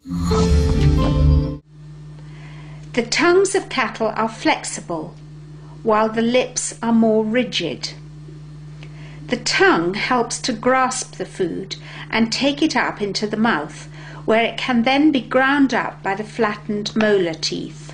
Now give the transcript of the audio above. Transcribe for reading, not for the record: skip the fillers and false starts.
The tongues of cattle are flexible, while the lips are more rigid. The tongue helps to grasp the food and take it up into the mouth, where it can then be ground up by the flattened molar teeth.